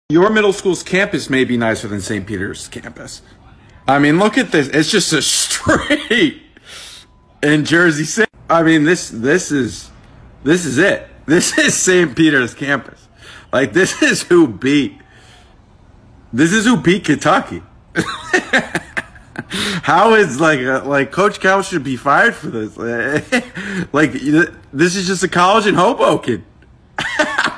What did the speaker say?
Your middle school's campus may be nicer than St. Peter's campus. I mean, look at this. It's just a street in Jersey City. I mean, this is it. This is St. Peter's campus. Like, this is who beat Kentucky. How is like Coach Cal should be fired for this? Like, this is just a college in Hoboken.